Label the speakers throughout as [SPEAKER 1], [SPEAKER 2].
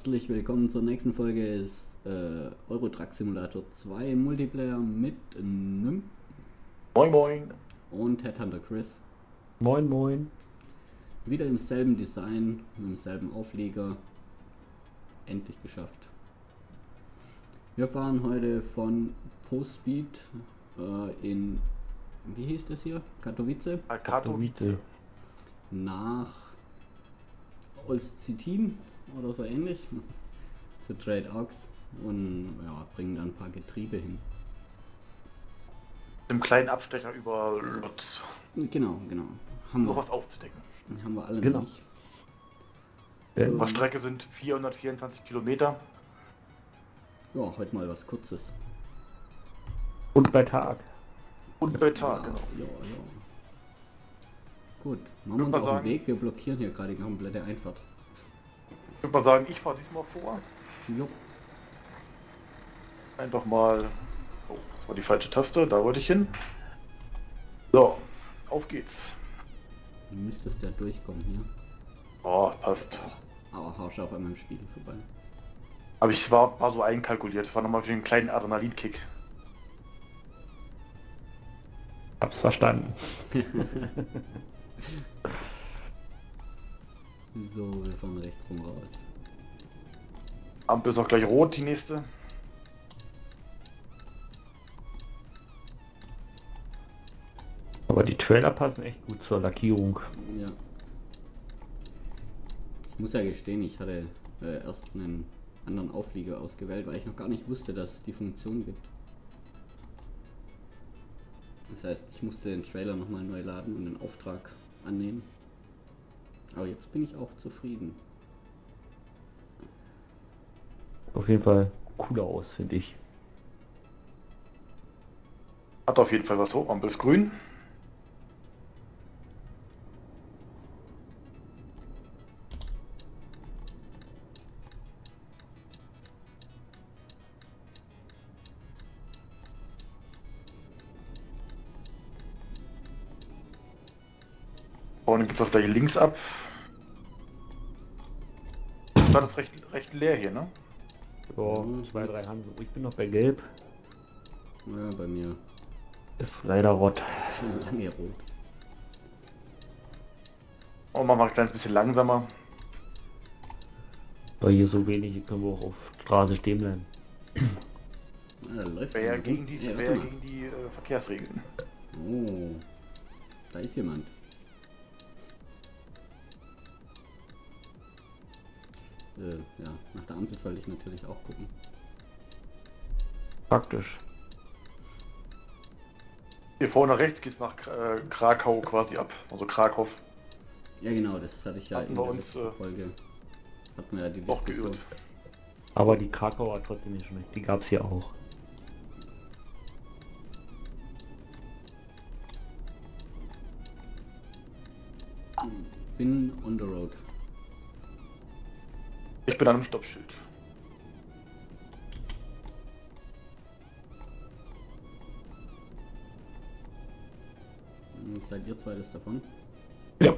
[SPEAKER 1] Herzlich willkommen zur nächsten Folge des Euro Truck Simulator 2 Multiplayer mit Nym
[SPEAKER 2] Moin Moin.
[SPEAKER 1] und Headhunter Chris.
[SPEAKER 3] Moin Moin.
[SPEAKER 1] Wieder im selben Design, mit demselben Auflieger. Endlich geschafft. Wir fahren heute von Postspeed in, wie hieß das hier? Katowice?
[SPEAKER 2] Katowice.
[SPEAKER 1] Nach Olsztyn oder so ähnlich. Zu Trade Ox und ja, bringen dann ein paar Getriebe hin.
[SPEAKER 2] Im kleinen Abstecher über Lutz.
[SPEAKER 1] Genau. Haben
[SPEAKER 2] Noch
[SPEAKER 1] wir,
[SPEAKER 2] was aufzudecken.
[SPEAKER 1] haben wir alle
[SPEAKER 3] Genau.
[SPEAKER 1] noch nicht.
[SPEAKER 2] Die Strecke sind 424 Kilometer.
[SPEAKER 1] Ja, heute mal was Kurzes.
[SPEAKER 3] Und bei Tag.
[SPEAKER 2] Und bei Tag,
[SPEAKER 1] Ja,
[SPEAKER 2] genau.
[SPEAKER 1] ja. Gut, machen wir uns
[SPEAKER 2] mal
[SPEAKER 1] auf den
[SPEAKER 2] sagen-
[SPEAKER 1] Weg. Wir blockieren hier gerade die komplette Einfahrt.
[SPEAKER 2] Ich würde mal sagen, ich fahre diesmal vor.
[SPEAKER 1] Jo,
[SPEAKER 2] Einfach mal. Oh, das war die falsche Taste, da wollte ich hin. So, auf geht's.
[SPEAKER 1] müsstest ja durchkommen hier.
[SPEAKER 2] Oh, passt.
[SPEAKER 1] Aber haust auf einmal im Spiegel vorbei.
[SPEAKER 2] Aber ich war so einkalkuliert. War nochmal für einen kleinen Adrenalinkick.
[SPEAKER 3] Hab's verstanden.
[SPEAKER 1] So, wir fahren rechts rum raus.
[SPEAKER 2] Ampel ist auch gleich rot, die nächste.
[SPEAKER 3] Aber die Trailer passen echt gut zur Lackierung.
[SPEAKER 1] Ja. Ich muss ja gestehen, ich hatte erst einen anderen Auflieger ausgewählt, weil ich noch gar nicht wusste, dass es die Funktion gibt. Das heißt, ich musste den Trailer nochmal neu laden und den Auftrag annehmen. Aber jetzt bin ich auch zufrieden.
[SPEAKER 3] Auf jeden Fall cooler aus, finde ich.
[SPEAKER 2] Hat auf jeden Fall was hoch. Ampel ist grün. Vorne geht's auch gleich links ab. Die Stadt ist recht leer hier, ne?
[SPEAKER 3] So, 2, 3 Hansen. Ich bin noch bei Gelb.
[SPEAKER 1] Ja, bei mir
[SPEAKER 3] Ist leider rot.
[SPEAKER 1] schon lange rot.
[SPEAKER 2] Und machen wir ein kleines bisschen langsamer.
[SPEAKER 3] Weil hier so wenig, hier können wir auch auf Straße stehen bleiben.
[SPEAKER 1] Ah, da läuft
[SPEAKER 2] Wäre ja
[SPEAKER 1] einer
[SPEAKER 2] gegen
[SPEAKER 1] rum.
[SPEAKER 2] die,
[SPEAKER 1] Ja,
[SPEAKER 2] wär
[SPEAKER 1] warte mal.
[SPEAKER 2] gegen die Verkehrsregeln.
[SPEAKER 1] Oh, da ist jemand. Ja, nach der Ampel sollte ich natürlich auch gucken.
[SPEAKER 3] Praktisch.
[SPEAKER 2] Hier vorne rechts geht's nach Krakau quasi ab. Also Krakow.
[SPEAKER 1] Ja genau, das hatte ich ja
[SPEAKER 2] Hatten
[SPEAKER 1] in
[SPEAKER 2] wir
[SPEAKER 1] der
[SPEAKER 2] uns,
[SPEAKER 1] letzten Folge. Hatten wir ja die
[SPEAKER 2] Auch
[SPEAKER 1] Diskussion.
[SPEAKER 2] geirrt.
[SPEAKER 3] Aber die Krakauer hat trotzdem nicht schmeckt. Die gab's hier auch.
[SPEAKER 1] Bin on the road.
[SPEAKER 2] Ich bin an einem Stoppschild.
[SPEAKER 1] Seid ihr zweites davon?
[SPEAKER 3] Ja.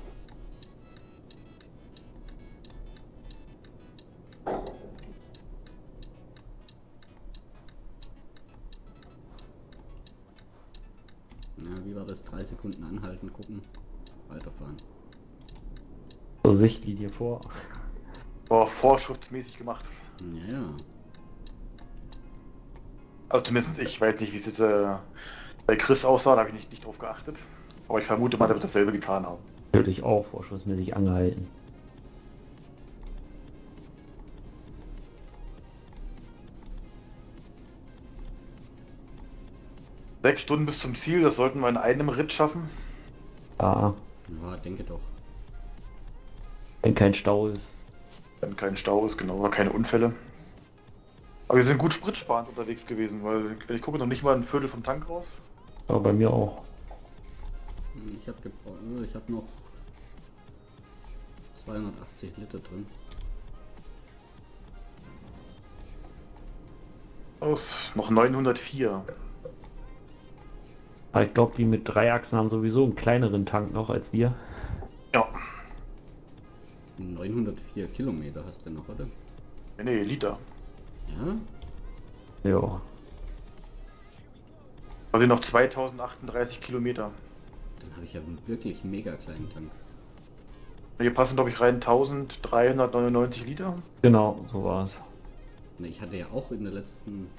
[SPEAKER 1] Ja, wie war das? 3 Sekunden anhalten, gucken, weiterfahren.
[SPEAKER 3] So Sichtlinie vor.
[SPEAKER 2] War vorschriftsmäßig gemacht.
[SPEAKER 1] Ja.
[SPEAKER 2] Also zumindest ich weiß nicht, wie es jetzt bei Chris aussah, da habe ich nicht drauf geachtet. Aber ich vermute mal, der wird dasselbe getan haben.
[SPEAKER 3] Natürlich auch vorschussmäßig angehalten.
[SPEAKER 2] Sechs Stunden bis zum Ziel, das sollten wir in einem Ritt schaffen.
[SPEAKER 3] Ja,
[SPEAKER 1] Ja, denke doch.
[SPEAKER 3] wenn kein Stau ist.
[SPEAKER 2] Wenn kein Stau ist, genau, oder keine Unfälle. Aber wir sind gut spritsparend unterwegs gewesen, weil wenn ich gucke, noch nicht mal ein Viertel vom Tank raus.
[SPEAKER 3] Aber bei mir auch.
[SPEAKER 1] Ich habe noch 280 Liter drin.
[SPEAKER 2] Aus, noch 904.
[SPEAKER 3] Aber ich glaube, die mit 3 Achsen haben sowieso einen kleineren Tank noch als wir.
[SPEAKER 2] Ja,
[SPEAKER 1] 904 Kilometer hast du noch, oder?
[SPEAKER 2] Nee, Liter.
[SPEAKER 1] Ja?
[SPEAKER 3] Ja.
[SPEAKER 2] Also noch 2038 Kilometer.
[SPEAKER 1] Dann habe ich ja einen wirklich mega kleinen Tank.
[SPEAKER 2] Hier passen, glaube ich, rein 1399 Liter.
[SPEAKER 3] Genau, so war es.
[SPEAKER 1] Ne, ich hatte ja auch in der letzten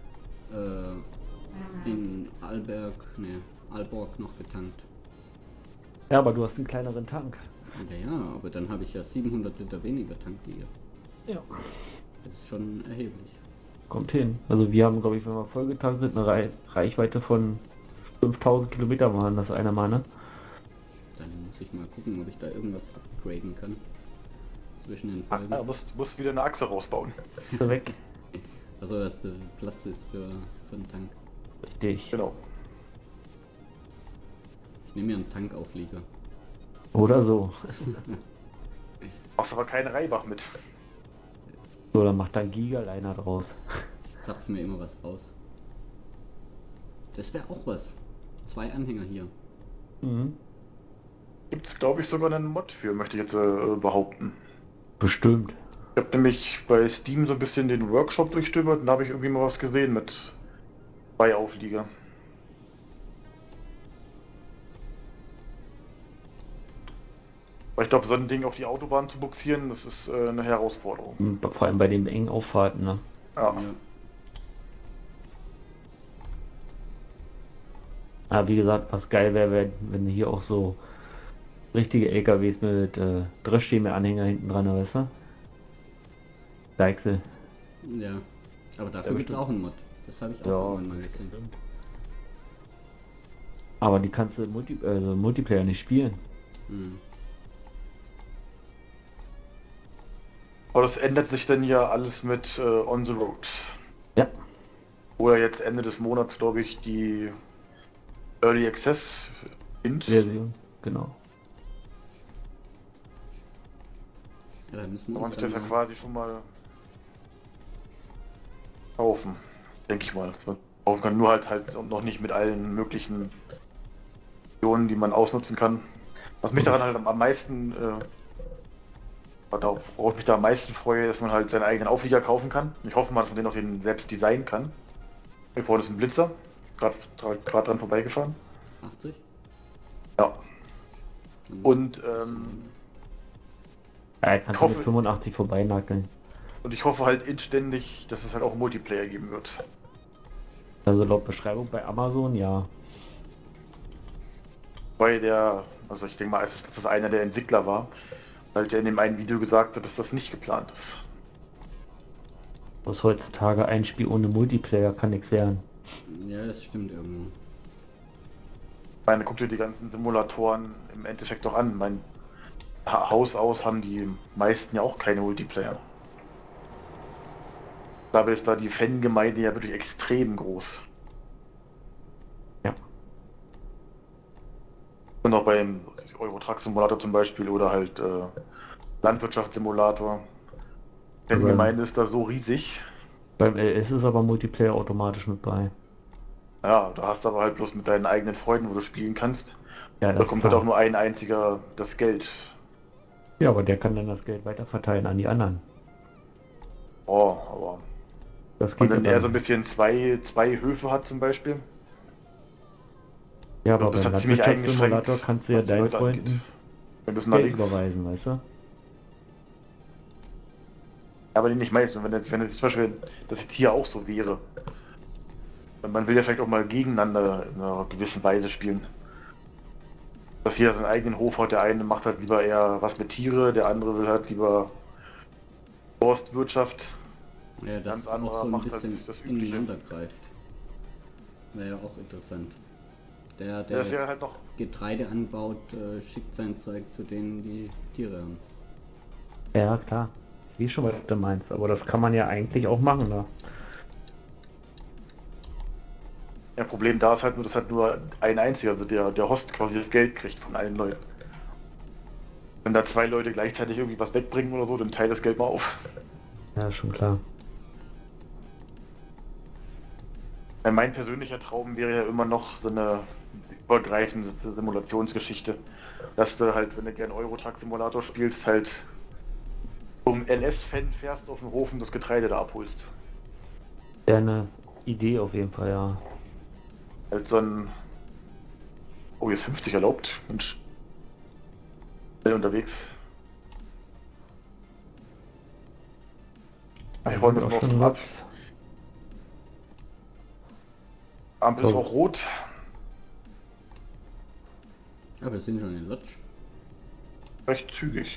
[SPEAKER 1] in Aalborg noch getankt.
[SPEAKER 3] Ja, aber du hast einen kleineren Tank.
[SPEAKER 1] Ja, ja, aber dann habe ich ja 700 Liter weniger Tank wie ihr.
[SPEAKER 3] Ja.
[SPEAKER 1] Das ist schon erheblich.
[SPEAKER 3] Kommt hin. Also wir haben, glaube ich, wenn wir vollgetankt sind, eine Reichweite von 5000 Kilometer waren das einer mal, ne?
[SPEAKER 1] Dann muss ich mal gucken, ob ich da irgendwas upgraden kann. Zwischen den Folgen.
[SPEAKER 2] Ja, musst wieder eine Achse rausbauen.
[SPEAKER 3] Ist er weg.
[SPEAKER 1] Also, dass der Platz ist für einen Tank.
[SPEAKER 3] Richtig.
[SPEAKER 2] Genau.
[SPEAKER 1] Ich nehme mir einen Tankauflieger.
[SPEAKER 3] Oder so.
[SPEAKER 2] Machst aber keinen Reibach mit.
[SPEAKER 3] So, dann macht dann Gigaliner draus.
[SPEAKER 1] Ich zapfe mir immer was raus. Das wäre auch was. 2 Anhänger hier.
[SPEAKER 3] Mhm.
[SPEAKER 2] Gibt's, glaube ich, sogar einen Mod für, möchte ich jetzt behaupten.
[SPEAKER 3] Bestimmt.
[SPEAKER 2] Ich habe nämlich bei Steam so ein bisschen den Workshop durchstöbert und da habe ich irgendwie mal was gesehen mit 2 Auflieger. Weil ich glaube, so ein Ding auf die Autobahn zu buxieren, das ist eine Herausforderung.
[SPEAKER 3] Vor allem bei den engen Auffahrten, ne?
[SPEAKER 2] Ja.
[SPEAKER 1] Ja.
[SPEAKER 3] Aber wie gesagt, was geil wäre, wenn hier auch so richtige LKWs mit Dreschschäme-Anhänger hinten dran, weißt du? Deichsel.
[SPEAKER 1] Ja. Aber dafür gibt es auch einen Mod. Das habe ich auch
[SPEAKER 3] Ja.
[SPEAKER 1] irgendwann mal gesehen.
[SPEAKER 3] Aber die kannst du Multiplayer nicht spielen.
[SPEAKER 1] Hm.
[SPEAKER 2] Aber das ändert sich dann ja alles mit On the Road.
[SPEAKER 3] Ja.
[SPEAKER 2] Oder jetzt Ende des Monats, glaube ich, die Early Access
[SPEAKER 3] Version, genau.
[SPEAKER 1] Ja, da müssen wir
[SPEAKER 2] Kann man
[SPEAKER 1] uns
[SPEAKER 2] sich das ja
[SPEAKER 1] dann mal-
[SPEAKER 2] quasi schon mal kaufen. Denke ich mal. Dass man kaufen kann, nur halt noch nicht mit allen möglichen Optionen, die man ausnutzen kann. Was mich daran halt am meisten worauf ich mich da am meisten freue, dass man halt seinen eigenen Auflieger kaufen kann. Ich hoffe mal, dass man den auch selbst designen kann. Hier vorne ist ein Blitzer, gerade dran vorbeigefahren.
[SPEAKER 1] 80?
[SPEAKER 2] Ja.
[SPEAKER 1] Dann muss-
[SPEAKER 2] Und,
[SPEAKER 3] Ja, kannst du
[SPEAKER 2] hoffe-
[SPEAKER 3] mit 85 vorbeinageln.
[SPEAKER 2] und ich hoffe halt inständig, dass es halt auch Multiplayer geben wird.
[SPEAKER 3] Also laut Beschreibung bei Amazon, ja.
[SPEAKER 2] Weil also ich denke mal, dass das einer der Entwickler war, weil der in dem einen Video gesagt hat, dass das nicht geplant ist.
[SPEAKER 3] Was heutzutage ein Spiel ohne Multiplayer kann nichts werden.
[SPEAKER 1] Ja, das stimmt irgendwo.
[SPEAKER 2] Ich meine, guck dir die ganzen Simulatoren im Endeffekt doch an. Mein Haus aus haben die meisten ja auch keine Multiplayer. Dabei ist da die Fangemeinde ja wirklich extrem groß.
[SPEAKER 3] Ja.
[SPEAKER 2] Und auch beim Euro-Truck-Simulator zum Beispiel oder halt Landwirtschaftssimulator. Die Fangemeinde ist da so riesig.
[SPEAKER 3] Beim LS ist aber Multiplayer automatisch mit bei.
[SPEAKER 2] Ja, da hast du aber halt bloß mit deinen eigenen Freunden, wo du spielen kannst.
[SPEAKER 3] Ja,
[SPEAKER 2] Da
[SPEAKER 3] das
[SPEAKER 2] kommt
[SPEAKER 3] klar.
[SPEAKER 2] halt auch nur ein einziger das Geld.
[SPEAKER 3] Ja, aber der kann dann das Geld weiter verteilen an die anderen.
[SPEAKER 2] Oh, aber
[SPEAKER 3] Das
[SPEAKER 2] und
[SPEAKER 3] geht
[SPEAKER 2] wenn
[SPEAKER 3] ja
[SPEAKER 2] er
[SPEAKER 3] dann.
[SPEAKER 2] so ein bisschen zwei Höfe hat zum Beispiel,
[SPEAKER 3] Ja, aber
[SPEAKER 2] das
[SPEAKER 3] beim
[SPEAKER 2] hat ziemlich
[SPEAKER 3] Landwirtschaftssimulator
[SPEAKER 2] eingeschränkt,
[SPEAKER 3] kannst du ja
[SPEAKER 2] was die
[SPEAKER 3] deinen
[SPEAKER 2] Leute angeht.
[SPEAKER 3] Freunden
[SPEAKER 2] wir müssen nach
[SPEAKER 3] Geld
[SPEAKER 2] links.
[SPEAKER 3] überweisen, weißt du?
[SPEAKER 2] Aber nicht meist. Und wenn jetzt zum Beispiel das jetzt hier auch so wäre, man will ja vielleicht auch mal gegeneinander in einer gewissen Weise spielen. Dass jeder seinen eigenen Hof hat, der eine macht halt lieber eher was mit Tiere, der andere will halt lieber Forstwirtschaft.
[SPEAKER 1] Ja, das
[SPEAKER 2] Ganz
[SPEAKER 1] ist auch
[SPEAKER 2] anderer
[SPEAKER 1] so ein
[SPEAKER 2] macht halt
[SPEAKER 1] bisschen
[SPEAKER 2] das Übliche.
[SPEAKER 1] ineinander greift. Wäre ja auch interessant. Der
[SPEAKER 2] Das wäre
[SPEAKER 1] das
[SPEAKER 2] halt noch.
[SPEAKER 1] Getreide anbaut, schickt sein Zeug zu denen, die Tiere haben.
[SPEAKER 3] Ja, klar. Wie schon, was du meinst. Aber das kann man ja eigentlich auch machen, ne?
[SPEAKER 2] Ja, Problem da ist halt nur, dass halt nur ein einziger, also der Host quasi das Geld kriegt von allen Leuten. Wenn da 2 Leute gleichzeitig irgendwie was wegbringen oder so, dann teilt das Geld mal auf.
[SPEAKER 3] Ja, schon klar.
[SPEAKER 2] Mein persönlicher Traum wäre ja immer noch so eine übergreifende Simulationsgeschichte. Dass du halt, wenn du gerne Euro-Truck-Simulator spielst, halt zum einem LS-Fan fährst auf den Hof und das Getreide da abholst.
[SPEAKER 3] Wäre eine Idee auf jeden Fall, ja.
[SPEAKER 2] Als so ein... Oh, hier ist 50 erlaubt. Mensch. Schnell unterwegs. Ich räume jetzt
[SPEAKER 3] Auch
[SPEAKER 2] noch
[SPEAKER 3] schon
[SPEAKER 2] ab.
[SPEAKER 3] was.
[SPEAKER 2] Ampel ist auch rot.
[SPEAKER 1] Ja, wir sind schon in Lodge.
[SPEAKER 2] Recht zügig.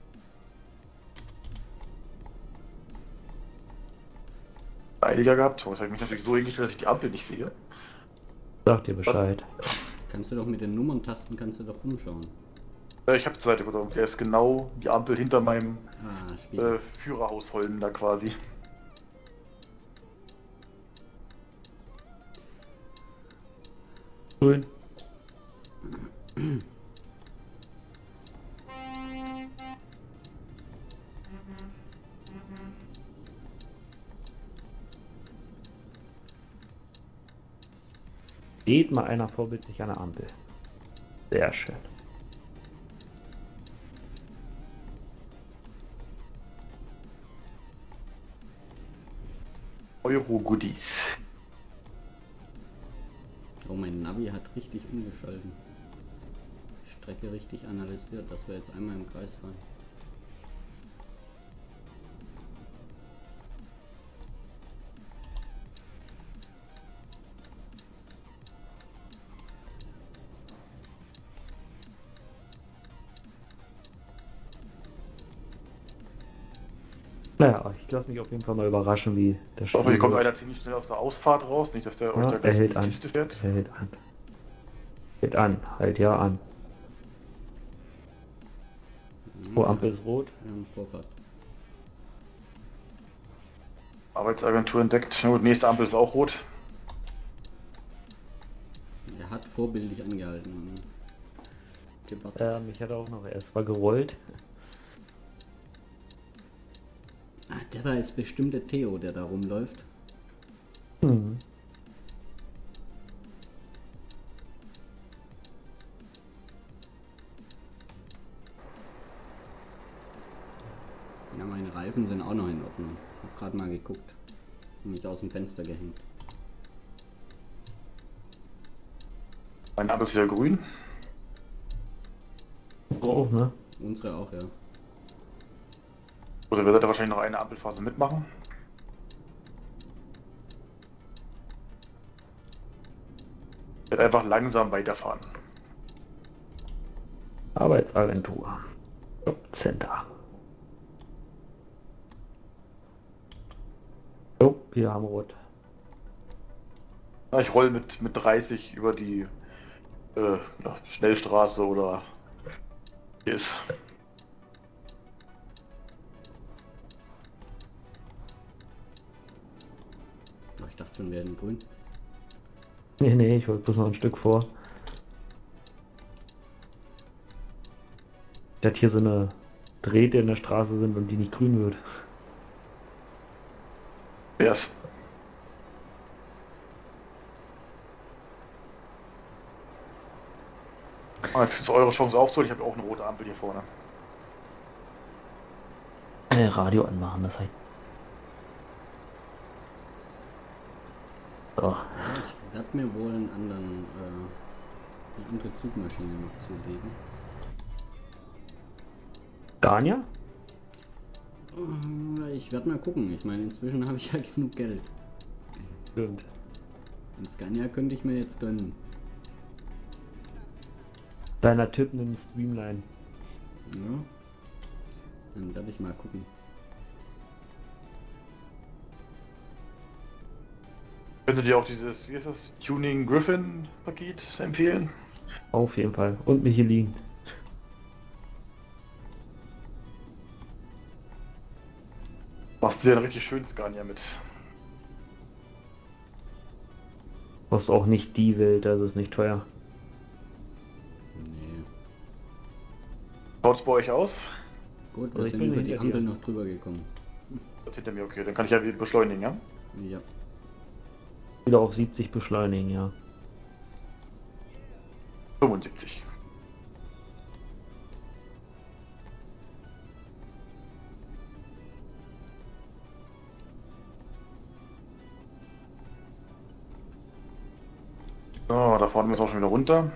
[SPEAKER 2] Eiliger gehabt. Das habe ich mich natürlich so hingestellt, dass ich die Ampel nicht sehe.
[SPEAKER 3] Sag dir Bescheid.
[SPEAKER 1] Kannst du doch mit den Nummerntasten kannst du doch rumschauen.
[SPEAKER 2] Ich habe zur Seite geguckt. Der ist genau die Ampel hinter meinem
[SPEAKER 1] Ah, Spiel.
[SPEAKER 2] Führerhausholm da quasi.
[SPEAKER 3] Grün. Steht mal einer vorbildlich an der Ampel. Sehr schön.
[SPEAKER 2] Euro-Goodies.
[SPEAKER 1] Oh, mein Navi hat richtig umgeschalten. Strecke richtig analysiert, dass wir jetzt einmal im Kreis fahren.
[SPEAKER 3] Naja, ich lasse mich auf jeden Fall mal überraschen, wie der
[SPEAKER 2] Ich hoffe, hier kommt
[SPEAKER 3] wird.
[SPEAKER 2] einer ziemlich schnell aus der Ausfahrt raus. Nicht, dass der euch
[SPEAKER 3] Ja,
[SPEAKER 2] da
[SPEAKER 3] er
[SPEAKER 2] gleich in
[SPEAKER 3] hält
[SPEAKER 2] die
[SPEAKER 3] an.
[SPEAKER 2] Kiste fährt.
[SPEAKER 3] Er hält an. Hält an. Halt ja an. Oh, Ampel ist rot.
[SPEAKER 1] Wir haben Vorfahrt.
[SPEAKER 2] Arbeitsagentur entdeckt. Na gut, nächste Ampel ist auch rot.
[SPEAKER 1] Er hat vorbildlich angehalten und gewartet.
[SPEAKER 3] Mich hat er auch noch erst mal gerollt.
[SPEAKER 1] Ah, der da ist bestimmt der Theo, der da rumläuft.
[SPEAKER 3] Hm.
[SPEAKER 1] Ja, meine Reifen sind auch noch in Ordnung. Hab gerade mal geguckt. Und mich aus dem Fenster gehängt.
[SPEAKER 2] Meine Ampel ist wieder grün.
[SPEAKER 3] Oh, ne?
[SPEAKER 1] Unsere auch, ja.
[SPEAKER 2] Oder wird er wahrscheinlich noch eine Ampelphase mitmachen? Wird einfach langsam weiterfahren.
[SPEAKER 3] Arbeitsagentur. Jobcenter. Jo, wir haben rot.
[SPEAKER 2] Na, ich roll mit 30 über die ja, Schnellstraße oder hier ist.
[SPEAKER 1] Oh, ich dachte schon, wir hätten grün.
[SPEAKER 3] Nee, ich wollte bloß noch ein Stück vor. Dass hier so eine Drähte in der Straße sind und die nicht grün wird.
[SPEAKER 2] Wer ist? Ah, jetzt ist eure Chance aufzuholen. Ich habe auch eine rote Ampel hier vorne.
[SPEAKER 3] Radio anmachen, das heißt. So.
[SPEAKER 1] Ja, ich werde mir wohl einen anderen, eine andere Zugmaschine noch zulegen.
[SPEAKER 3] Scania?
[SPEAKER 1] Ich werde mal gucken. Ich meine, inzwischen habe ich ja genug Geld.
[SPEAKER 3] Stimmt.
[SPEAKER 1] Den Scania könnte ich mir jetzt gönnen.
[SPEAKER 3] Deiner Tipp einen Streamline.
[SPEAKER 1] Ja. Dann werde ich mal gucken.
[SPEAKER 2] Könntet ihr auch dieses, wie ist das, Tuning Griffin Paket empfehlen?
[SPEAKER 3] Auf jeden Fall. Und Michelin.
[SPEAKER 2] Machst du dir einen richtig schönen Scania mit.
[SPEAKER 3] Kostet auch nicht die Welt, also ist nicht teuer.
[SPEAKER 1] Nee.
[SPEAKER 2] Schaut's bei euch aus?
[SPEAKER 1] Gut,
[SPEAKER 3] Also
[SPEAKER 1] wir
[SPEAKER 3] ich
[SPEAKER 1] sind
[SPEAKER 3] bin
[SPEAKER 1] über die
[SPEAKER 3] hinter
[SPEAKER 1] Ampel
[SPEAKER 3] dir.
[SPEAKER 1] noch drüber gekommen.
[SPEAKER 2] Das hinter mir, okay. Dann kann ich ja wieder beschleunigen, ja?
[SPEAKER 1] Ja.
[SPEAKER 3] Wieder auf 70 beschleunigen, ja.
[SPEAKER 2] 75. So, da vorne müssen wir auch schon wieder runter.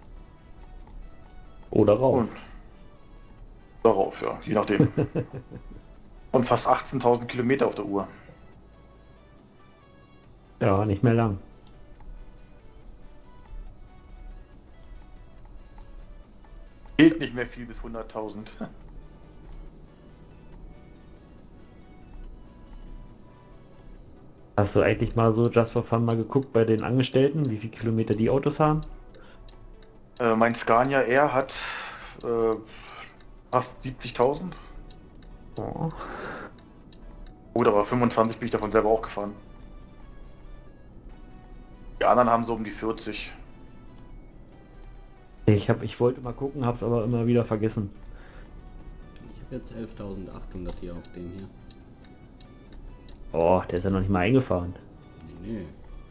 [SPEAKER 3] Oder rauf.
[SPEAKER 2] Und darauf, ja, je nachdem. Und fast 18.000 Kilometer auf der Uhr.
[SPEAKER 3] Ja, nicht mehr lang.
[SPEAKER 2] Geht nicht mehr viel bis 100.000.
[SPEAKER 3] Hast du eigentlich mal so just for fun mal geguckt bei den Angestellten, wie viele Kilometer die Autos haben?
[SPEAKER 2] Mein Scania R hat fast 70.000.
[SPEAKER 3] Oh.
[SPEAKER 2] Gut, aber 25 bin ich davon selber auch gefahren. Die anderen haben so um die 40.
[SPEAKER 3] Ich wollte mal gucken, hab's aber immer wieder vergessen.
[SPEAKER 1] Ich habe jetzt 11.800 hier auf dem hier.
[SPEAKER 3] Oh, der ist ja noch nicht mal eingefahren.
[SPEAKER 1] Nee.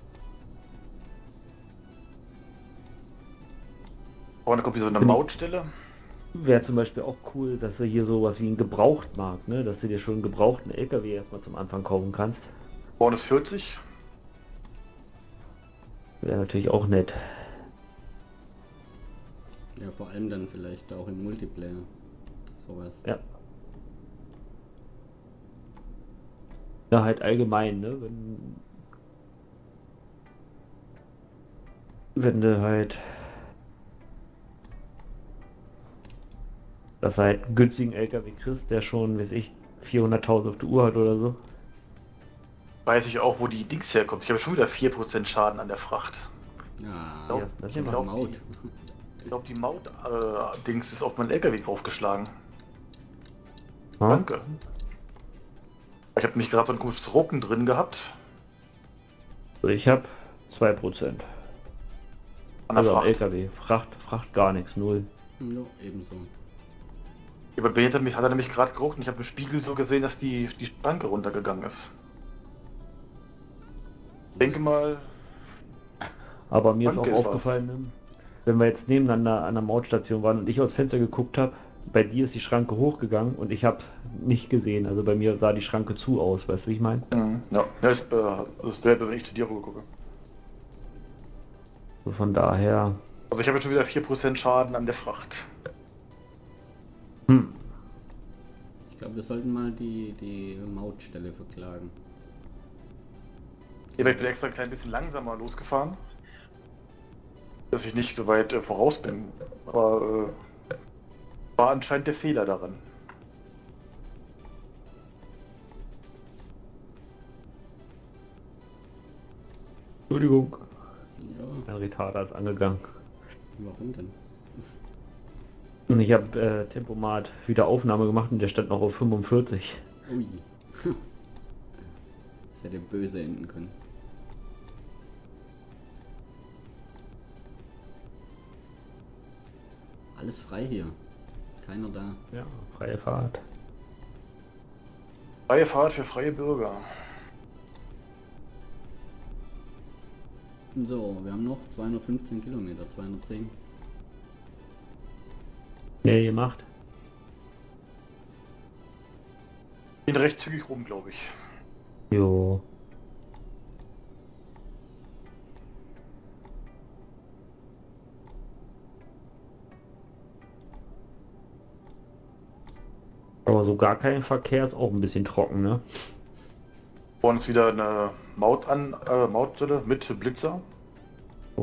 [SPEAKER 2] Vorne kommt hier so eine Mautstelle.
[SPEAKER 3] Wäre zum Beispiel auch cool, dass du hier sowas wie einen Gebrauchtmarkt, ne? Dass du dir schon einen gebrauchten LKW erstmal zum Anfang kaufen kannst.
[SPEAKER 2] Vorne ist 40.
[SPEAKER 3] Wäre natürlich auch nett.
[SPEAKER 1] Ja, vor allem dann vielleicht auch im Multiplayer. Sowas.
[SPEAKER 3] Ja. Ja, halt allgemein, ne? Wenn du halt dass du halt einen günstigen LKW kriegst, der schon, weiß ich, 400.000 auf der Uhr hat oder so.
[SPEAKER 2] Weiß ich auch, wo die Dings herkommt. Ich habe schon wieder 4% Schaden an der Fracht.
[SPEAKER 1] Ja,
[SPEAKER 3] Ja, das ist
[SPEAKER 1] ich
[SPEAKER 3] ja
[SPEAKER 1] glaub,
[SPEAKER 3] mal
[SPEAKER 1] Maut.
[SPEAKER 2] Ich glaube, die Maut-Dings ist auf meinen LKW draufgeschlagen.
[SPEAKER 3] Ja?
[SPEAKER 2] Danke. Ich habe nicht gerade so ein gutes Rucken drin gehabt.
[SPEAKER 3] Ich habe 2%.
[SPEAKER 2] An der
[SPEAKER 3] Also am
[SPEAKER 2] Fracht.
[SPEAKER 3] LKW. Fracht gar nichts, null.
[SPEAKER 1] Ja, ebenso.
[SPEAKER 2] Ja, bei hinter mich hat er nämlich gerade geruckt und ich habe im Spiegel so gesehen, dass die Schranke runtergegangen ist. Ich denke mal,
[SPEAKER 3] Aber mir ist auch
[SPEAKER 2] Danke, ist
[SPEAKER 3] aufgefallen, ne, wenn wir jetzt nebeneinander an der Mautstation waren und ich aus Fenster geguckt habe, bei dir ist die Schranke hochgegangen und ich habe nicht gesehen. Also bei mir sah die Schranke zu aus, weißt du, wie ich meine?
[SPEAKER 2] ja, das ist dasselbe, wenn ich zu dir rüber gucke.
[SPEAKER 3] So von daher.
[SPEAKER 2] Also ich habe jetzt schon wieder 4% Schaden an der Fracht.
[SPEAKER 1] Ich glaube, wir sollten mal die Mautstelle verklagen.
[SPEAKER 2] Ja, aber ich bin extra ein klein bisschen langsamer losgefahren, dass ich nicht so weit voraus bin. Aber war anscheinend der Fehler daran.
[SPEAKER 3] Entschuldigung.
[SPEAKER 1] Ja,
[SPEAKER 3] Mein Retarder ist angegangen.
[SPEAKER 1] warum denn?
[SPEAKER 3] Und ich habe Tempomat wieder Aufnahme gemacht und der stand noch auf 45.
[SPEAKER 1] Ui. Das hätte böse enden können. Alles frei hier. Keiner da.
[SPEAKER 3] Ja, freie Fahrt.
[SPEAKER 2] Freie Fahrt für freie Bürger.
[SPEAKER 1] So, wir haben noch 215 Kilometer, 210.
[SPEAKER 3] Nee, gemacht.
[SPEAKER 2] Bin recht zügig rum, glaube ich.
[SPEAKER 3] Jo. Aber so gar kein Verkehr ist auch ein bisschen trocken, ne?
[SPEAKER 2] Vorne ist wieder eine Mautstelle mit Blitzer.
[SPEAKER 3] Oh.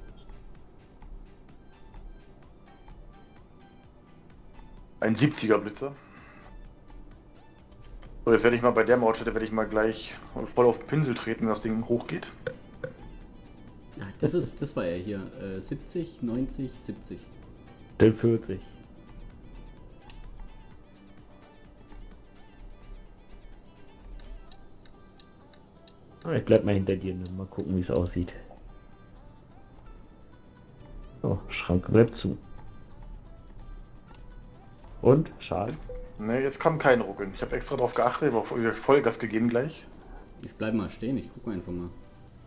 [SPEAKER 2] Ein 70er Blitzer. So, jetzt werde ich mal bei der Mautstelle gleich voll auf den Pinsel treten, wenn das Ding hochgeht.
[SPEAKER 1] Ja, das war ja hier. 70, 90, 70.
[SPEAKER 3] Den 40. Ich bleib mal hinter dir, ne? Mal gucken, wie es aussieht. So, Schranke bleibt zu. Und? Schade.
[SPEAKER 2] Ne, jetzt kam kein Ruckeln. Ich habe extra darauf geachtet, aber Vollgas gegeben gleich.
[SPEAKER 1] Ich bleib mal stehen, ich gucke einfach mal.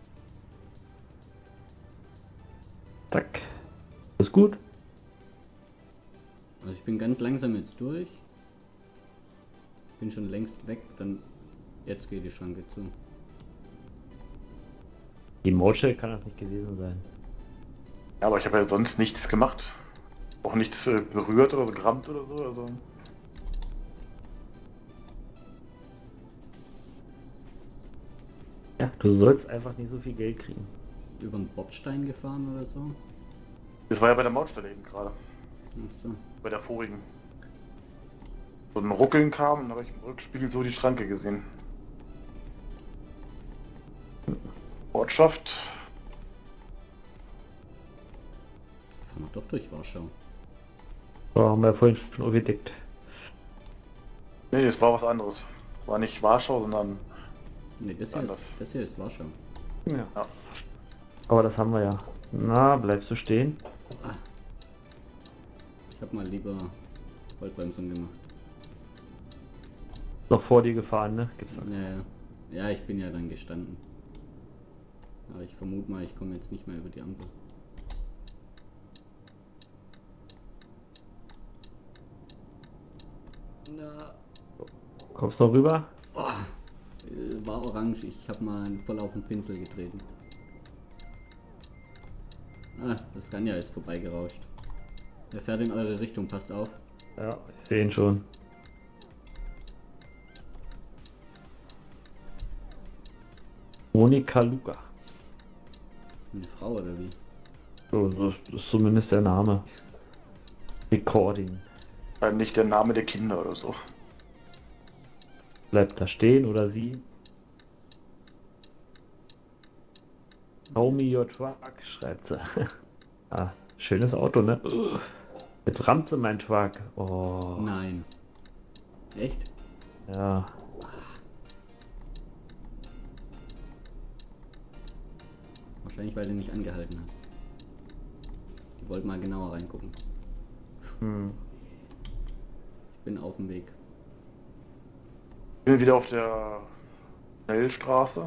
[SPEAKER 3] Zack. Ist gut?
[SPEAKER 1] Also ich bin ganz langsam jetzt durch. Bin schon längst weg, dann jetzt geht die Schranke zu.
[SPEAKER 3] Die Mautstelle kann das nicht gewesen sein.
[SPEAKER 2] Ja, aber ich habe ja sonst nichts gemacht. Auch nichts berührt oder so, gerammt oder so. Also.
[SPEAKER 3] Ja, du sollst einfach nicht so viel Geld kriegen.
[SPEAKER 1] Über einen Bordstein gefahren oder so?
[SPEAKER 2] Das war ja bei der Mautstelle eben gerade.
[SPEAKER 1] Ach so.
[SPEAKER 2] Bei der vorigen. So ein Ruckeln kam und dann habe ich im Rückspiegel so die Schranke gesehen. Ortschaft.
[SPEAKER 1] Fahren wir doch durch Warschau.
[SPEAKER 3] So, haben wir vorhin schon aufgedeckt.
[SPEAKER 2] Nee, das war was anderes. War nicht Warschau, sondern.
[SPEAKER 1] Ne,
[SPEAKER 2] Anders.
[SPEAKER 1] das hier ist Warschau.
[SPEAKER 3] Ja.
[SPEAKER 2] Ja.
[SPEAKER 3] Aber das haben wir ja. Na, bleibst du stehen?
[SPEAKER 1] Ah. Ich habe mal lieber Vollbremsung gemacht.
[SPEAKER 3] Noch vor dir gefahren, ne? Gibt's noch.
[SPEAKER 1] Ja, ich bin ja dann gestanden. Aber ich vermute mal, ich komme jetzt nicht mehr über die Ampel. Na.
[SPEAKER 3] Kommst du noch rüber?
[SPEAKER 1] Oh, war orange, ich habe mal voll auf den Pinsel getreten. Ah, das Scania ist vorbeigerauscht. Er fährt in eure Richtung, passt auf.
[SPEAKER 3] Ja, ich sehe ihn schon. Monika Luga.
[SPEAKER 1] Eine Frau oder wie?
[SPEAKER 3] So, das ist zumindest der Name. Recording.
[SPEAKER 2] Nicht der Name der Kinder oder so.
[SPEAKER 3] Bleibt da stehen oder sie? Show me your truck, schreibt sie. Ah, schönes Auto, ne? Jetzt rammt sie mein Truck. Oh.
[SPEAKER 1] Nein. Echt?
[SPEAKER 3] Ja.
[SPEAKER 1] Wahrscheinlich, weil du nicht angehalten hast. Die wollten mal genauer reingucken.
[SPEAKER 3] Hm.
[SPEAKER 1] Ich bin auf dem Weg.
[SPEAKER 2] Ich bin wieder auf der Schnellstraße.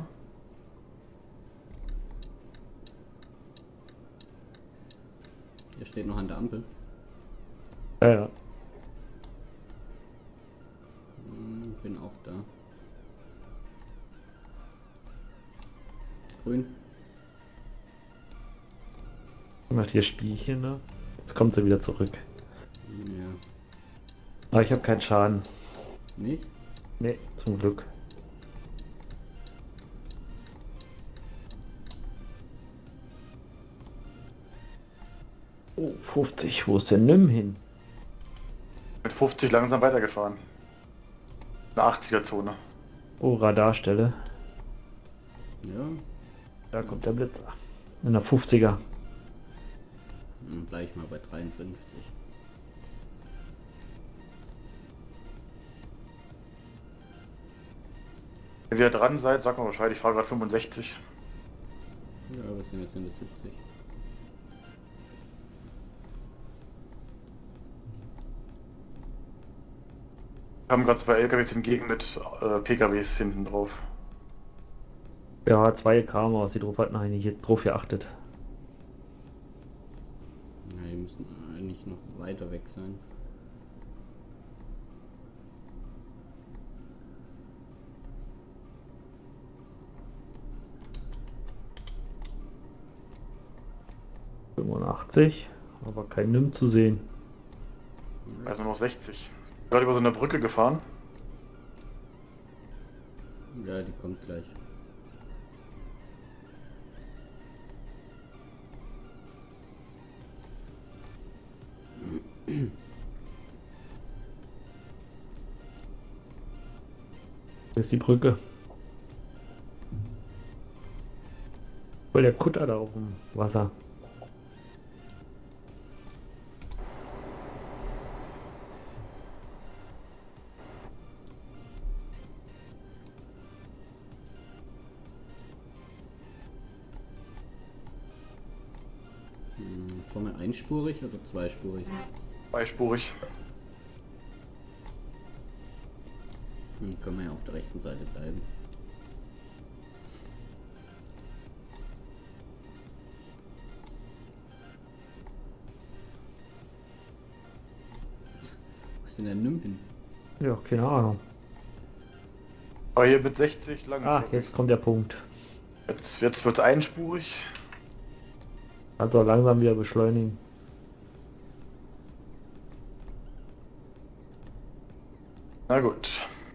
[SPEAKER 1] Ihr steht noch an der Ampel.
[SPEAKER 3] Ja.
[SPEAKER 1] Bin auch da. Grün.
[SPEAKER 3] Macht hier Spielchen, ne? Jetzt kommt sie wieder zurück.
[SPEAKER 1] Ja.
[SPEAKER 3] Aber ich habe keinen Schaden.
[SPEAKER 1] Nicht?
[SPEAKER 3] Nee, zum Glück. Oh, 50. Wo ist der Nimm hin?
[SPEAKER 2] Mit 50 langsam weitergefahren. Eine 80er-Zone.
[SPEAKER 3] Oh, Radarstelle.
[SPEAKER 1] Ja.
[SPEAKER 3] Da kommt der Blitzer. In der 50er.
[SPEAKER 1] Dann bleib ich mal bei 53.
[SPEAKER 2] Wenn ihr dran seid, sagt mal Bescheid, ich fahre gerade 65.
[SPEAKER 1] Ja, wir sind jetzt in der 70.
[SPEAKER 2] Wir haben gerade 2 LKWs entgegen mit PKWs hinten drauf.
[SPEAKER 3] Ja, 2 kamen aus, die drauf hatten eigentlich jetzt drauf geachtet.
[SPEAKER 1] Ja, die müssen eigentlich noch weiter weg sein.
[SPEAKER 3] Aber kein Nimm zu sehen.
[SPEAKER 2] Also noch 60. Gerade über so eine Brücke gefahren.
[SPEAKER 1] Ja, die kommt gleich.
[SPEAKER 3] Hier ist die Brücke. Voll der Kutter da auf dem Wasser.
[SPEAKER 1] Vorne einspurig oder zweispurig?
[SPEAKER 2] Zweispurig.
[SPEAKER 1] Dann können wir ja auf der rechten Seite bleiben. Wo ist denn der Nimm hin?
[SPEAKER 3] Ja, keine Ahnung.
[SPEAKER 2] Aber hier mit 60 lang.
[SPEAKER 3] Ah, jetzt kommt der Punkt.
[SPEAKER 2] Jetzt wird es einspurig.
[SPEAKER 3] Kannst auch langsam wieder beschleunigen.
[SPEAKER 2] Na gut.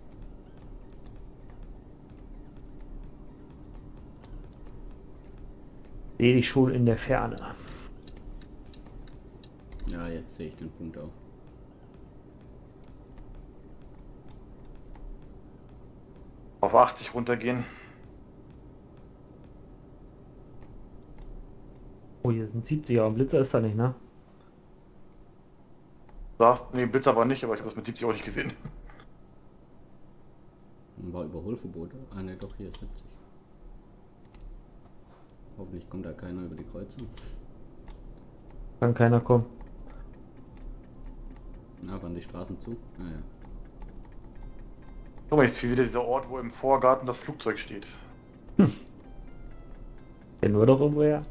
[SPEAKER 3] Sehe dich schon in der Ferne.
[SPEAKER 1] Ja, jetzt sehe ich den Punkt auch.
[SPEAKER 2] Auf 80 runtergehen.
[SPEAKER 3] Oh, hier sind 70, aber ein Blitzer ist da nicht, ne?
[SPEAKER 2] Sagst, nee, Blitzer war nicht, aber ich habe das mit 70 auch nicht gesehen.
[SPEAKER 1] War Überholverbot. Ah ne, doch, hier ist 70. Hoffentlich kommt da keiner über die Kreuzung.
[SPEAKER 3] Kann keiner kommen.
[SPEAKER 1] Na, waren die Straßen zu? Naja.
[SPEAKER 2] Guck mal, jetzt wieder dieser Ort, wo im Vorgarten das Flugzeug steht.
[SPEAKER 3] Kennen wir doch irgendwo her.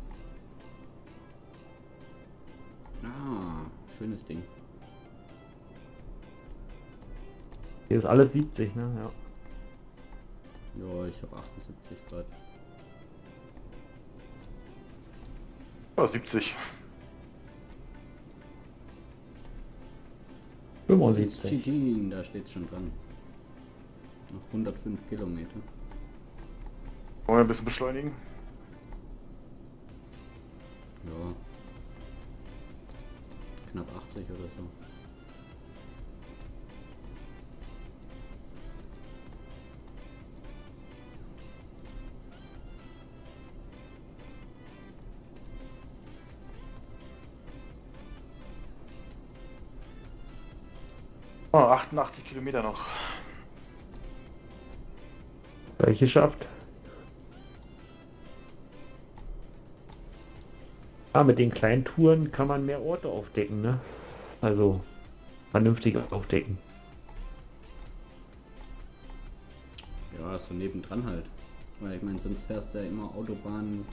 [SPEAKER 1] Ah, schönes Ding.
[SPEAKER 3] Hier ist alles 70, ne? Ja.
[SPEAKER 1] Ja, ich habe 78 Grad.
[SPEAKER 2] Oh, 70.
[SPEAKER 3] 75.
[SPEAKER 1] Chitin, da steht's schon dran. Noch 105 Kilometer.
[SPEAKER 2] Wollen wir ein bisschen beschleunigen?
[SPEAKER 1] Ja. Knapp 80 oder so.
[SPEAKER 2] Oh, 88 Kilometer noch.
[SPEAKER 3] Gleich geschafft. Ah, mit den kleinen Touren kann man mehr Orte aufdecken, ne? Also vernünftig aufdecken.
[SPEAKER 1] Ja, so nebendran halt. Weil ich meine, sonst fährst du ja immer Autobahn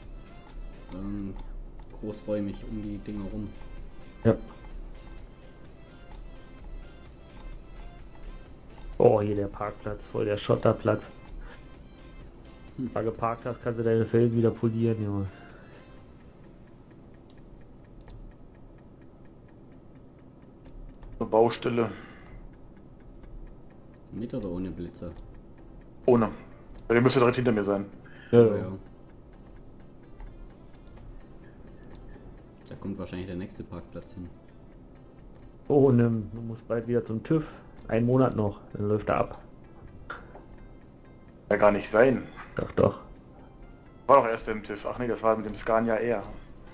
[SPEAKER 1] großräumig um die Dinger rum.
[SPEAKER 3] Ja. Oh, hier der Parkplatz, voll der Schotterplatz. Da geparkt hast, kannst du deine Felgen wieder polieren, Junge.
[SPEAKER 2] Eine Baustelle.
[SPEAKER 1] Mit oder ohne Blitzer?
[SPEAKER 2] Ohne. Der müsste direkt hinter mir sein.
[SPEAKER 3] Ja,
[SPEAKER 1] Ja. Da kommt wahrscheinlich der nächste Parkplatz hin.
[SPEAKER 3] Oh, ne, du musst bald wieder zum TÜV. Einen Monat noch, dann läuft er ab.
[SPEAKER 2] Ja, gar nicht sein.
[SPEAKER 3] Doch, doch.
[SPEAKER 2] War doch erst beim TÜV. Ach nee, das war mit dem Scania R.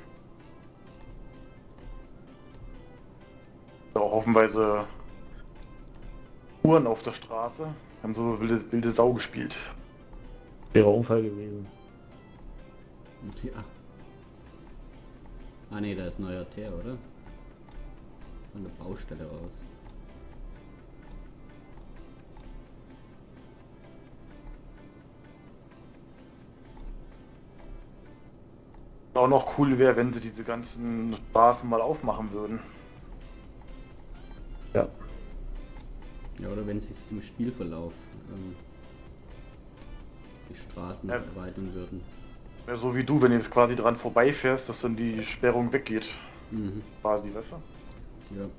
[SPEAKER 2] Da auch hoffenweise Uhren auf der Straße. Haben so wilde Sau gespielt.
[SPEAKER 3] Wäre Unfall gewesen.
[SPEAKER 1] Ja. Ah ne, da ist neuer Teer, oder? Von der Baustelle aus.
[SPEAKER 2] Auch noch cool wäre, wenn sie diese ganzen Straßen mal aufmachen würden.
[SPEAKER 3] Ja.
[SPEAKER 1] Ja, oder wenn sie es im Spielverlauf die Straßen
[SPEAKER 2] Ja.
[SPEAKER 1] erweitern würden.
[SPEAKER 2] Ja, so wie du, wenn du jetzt quasi dran vorbeifährst, dass dann die Sperrung weggeht.
[SPEAKER 1] Mhm.
[SPEAKER 2] Quasi, weißt du?
[SPEAKER 1] Ja.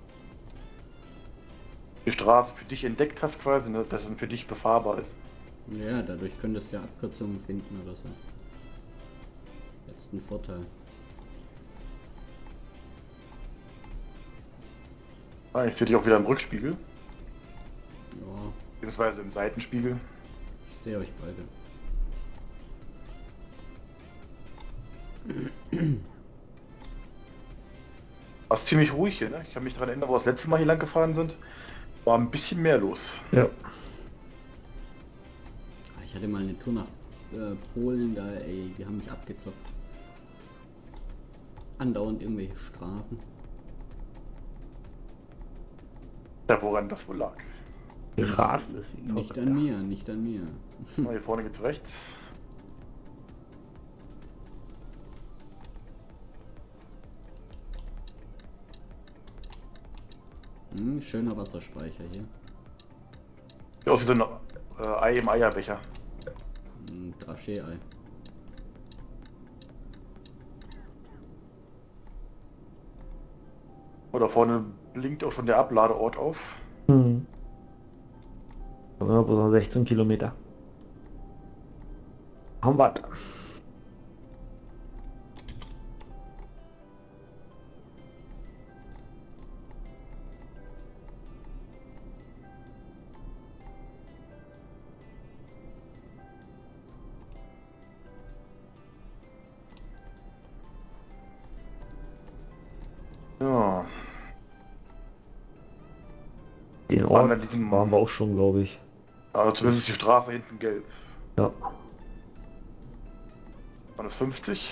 [SPEAKER 2] Die Straße für dich entdeckt hast quasi, ne, dass dann für dich befahrbar ist.
[SPEAKER 1] Ja, dadurch könntest du ja Abkürzungen finden oder so. Jetzt ein Vorteil.
[SPEAKER 2] Ah, ich sehe dich auch wieder im Rückspiegel,
[SPEAKER 1] Ja,
[SPEAKER 2] beziehungsweise im Seitenspiegel.
[SPEAKER 1] ich sehe euch beide.
[SPEAKER 2] War ziemlich ruhig hier, ne? Ich kann mich daran erinnern, wo wir das letzte Mal hier lang gefahren sind. War ein bisschen mehr los.
[SPEAKER 3] Ja.
[SPEAKER 1] Ich hatte mal eine Tour nach Polen, da, ey, die haben mich abgezockt. Andauernd irgendwelche Strafen.
[SPEAKER 2] Ja, woran das wohl lag.
[SPEAKER 3] Gerast ist wie
[SPEAKER 1] Nicht
[SPEAKER 3] verrückt,
[SPEAKER 1] an
[SPEAKER 3] ja.
[SPEAKER 1] mir, nicht an mir.
[SPEAKER 2] Mal hier vorne geht's rechts.
[SPEAKER 1] Schöner Wasserspeicher hier.
[SPEAKER 2] Sieht aus wie so ein Ei im Eierbecher.
[SPEAKER 1] Ein Drachet-Ei.
[SPEAKER 2] Da vorne blinkt auch schon der Abladeort auf.
[SPEAKER 3] Hm. Aber bloß noch 16 Kilometer. Haben wir.
[SPEAKER 2] Ja.
[SPEAKER 3] Den
[SPEAKER 2] Waren
[SPEAKER 3] Ort
[SPEAKER 2] wir diesem-
[SPEAKER 3] waren wir auch schon, glaube ich.
[SPEAKER 2] Also zumindest ist die Straße hinten gelb.
[SPEAKER 3] Ja.
[SPEAKER 2] Waren es 50?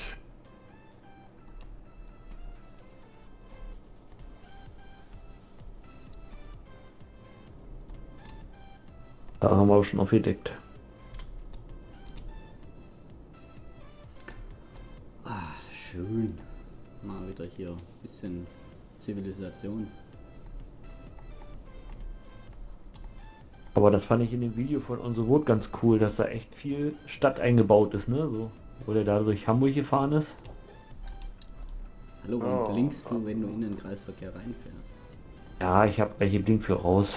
[SPEAKER 3] Da haben wir auch schon aufgedeckt.
[SPEAKER 1] Ah, schön. Mal wieder hier ein bisschen Zivilisation.
[SPEAKER 3] Aber das fand ich in dem Video von On the Road ganz cool, dass da echt viel Stadt eingebaut ist, ne? So, wo der da durch Hamburg gefahren ist.
[SPEAKER 1] Hallo,
[SPEAKER 2] Oh.
[SPEAKER 1] warum blinkst du, wenn du in den Kreisverkehr reinfährst?
[SPEAKER 3] Ja, ich habe gleich geblinkt für raus.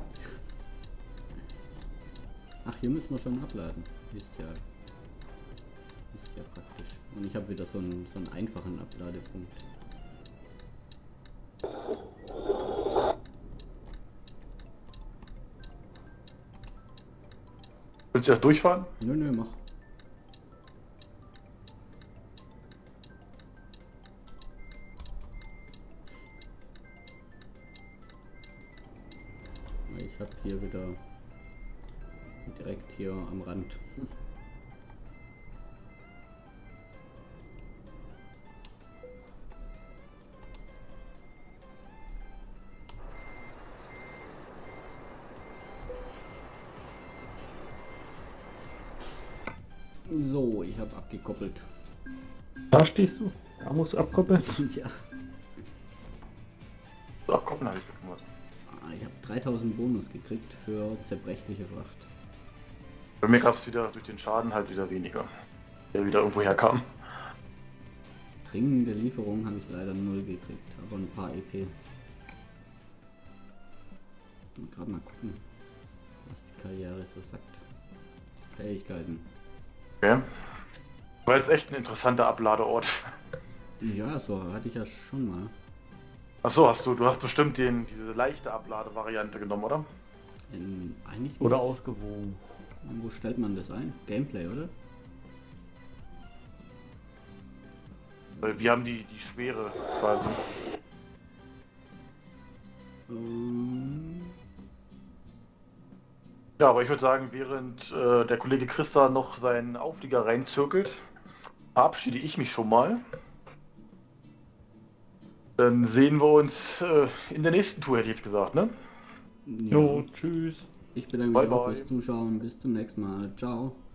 [SPEAKER 1] Ach, hier müssen wir schon abladen. Ist ja praktisch. Und ich habe wieder so einen einfachen Abladepunkt.
[SPEAKER 2] Willst du erst durchfahren?
[SPEAKER 1] Nö, mach. Ich habe hier wieder direkt hier am Rand. So, ich habe abgekoppelt.
[SPEAKER 3] Da stehst du. Da musst du abkoppeln.
[SPEAKER 1] Ja.
[SPEAKER 2] Ach komm, habe ich das gemacht.
[SPEAKER 1] Ich habe 3000 Bonus gekriegt für zerbrechliche Fracht.
[SPEAKER 2] Bei mir gab es wieder durch den Schaden halt wieder weniger. Der wieder irgendwo herkam.
[SPEAKER 1] Dringende Lieferung habe ich leider 0 gekriegt, aber ein paar EP. Gerade mal gucken, was die Karriere so sagt. Fähigkeiten.
[SPEAKER 2] Okay. War jetzt echt ein interessanter Abladeort.
[SPEAKER 1] Ja, so hatte ich ja schon mal.
[SPEAKER 2] Achso, du hast bestimmt diese leichte Abladevariante genommen, oder?
[SPEAKER 1] Eigentlich nicht.
[SPEAKER 3] Oder ausgewogen.
[SPEAKER 1] Wo stellt man das ein? Gameplay, oder?
[SPEAKER 2] Weil wir haben die schwere quasi. Ja, aber ich würde sagen, während der Kollege Christa noch seinen Auflieger reinzirkelt, verabschiede ich mich schon mal. Dann sehen wir uns in der nächsten Tour, hätte ich jetzt gesagt, ne?
[SPEAKER 1] Ja.
[SPEAKER 3] Jo, tschüss.
[SPEAKER 1] Ich bedanke mich
[SPEAKER 2] Bye,
[SPEAKER 1] auch
[SPEAKER 2] bye.
[SPEAKER 1] fürs Zuschauen. Bis zum nächsten Mal. Ciao.